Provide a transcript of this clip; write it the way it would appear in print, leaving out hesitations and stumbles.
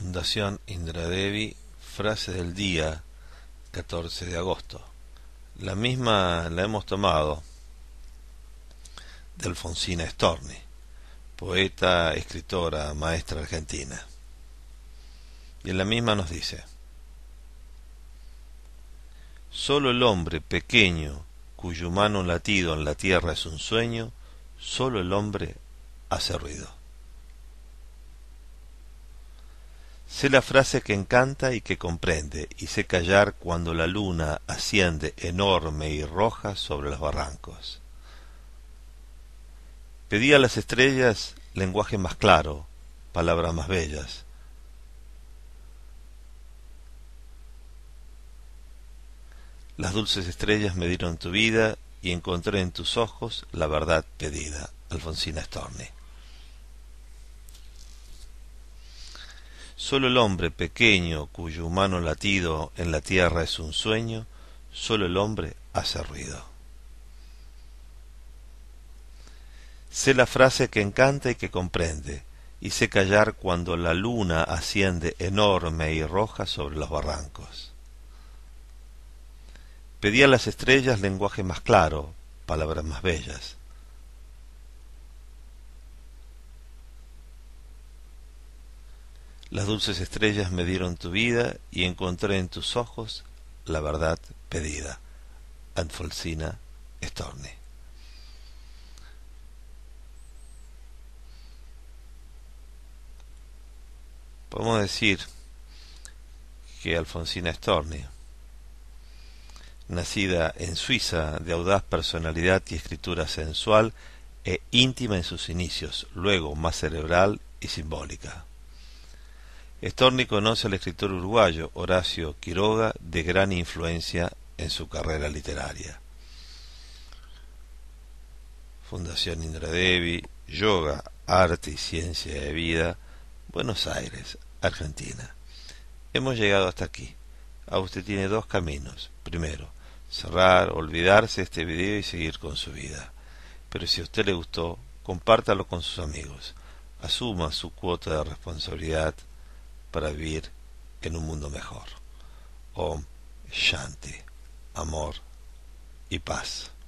Fundación Indra Devi, frase del día 14 de agosto. La misma la hemos tomado de Alfonsina Storni, poeta, escritora, maestra argentina. Y en la misma nos dice: solo el hombre pequeño, cuyo humano latido en la tierra es un sueño, solo el hombre hace ruido. Sé la frase que encanta y que comprende, y sé callar cuando la luna asciende enorme y roja sobre los barrancos. Pedí a las estrellas lenguaje más claro, palabras más bellas. Las dulces estrellas me dieron tu vida y encontré en tus ojos la verdad pedida. Alfonsina Storni. Solo el hombre pequeño, cuyo humano latido en la tierra es un sueño, solo el hombre hace ruido. Sé la frase que encanta y que comprende, y sé callar cuando la luna asciende enorme y roja sobre los barrancos. Pedí a las estrellas lenguaje más claro, palabras más bellas. Las dulces estrellas me dieron tu vida y encontré en tus ojos la verdad pedida. Alfonsina Storni. Podemos decir que Alfonsina Storni, nacida en Suiza, de audaz personalidad y escritura sensual e íntima en sus inicios, luego más cerebral y simbólica. Storni conoce al escritor uruguayo Horacio Quiroga, de gran influencia en su carrera literaria. Fundación Indra Devi, Yoga, Arte y Ciencia de Vida, Buenos Aires, Argentina. Hemos llegado hasta aquí. Ahora usted tiene dos caminos. Primero, cerrar, olvidarse este video y seguir con su vida. Pero si a usted le gustó, compártalo con sus amigos. Asuma su cuota de responsabilidad para vivir en un mundo mejor. Om Shanti, amor y paz.